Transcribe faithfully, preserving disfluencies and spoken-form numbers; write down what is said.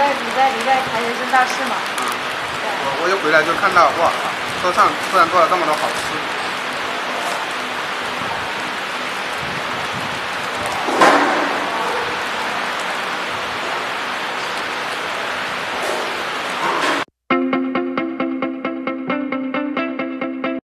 礼拜礼拜谈人生大事嘛。 嗯。我我一回来就看到哇，车上突然多了这么多好吃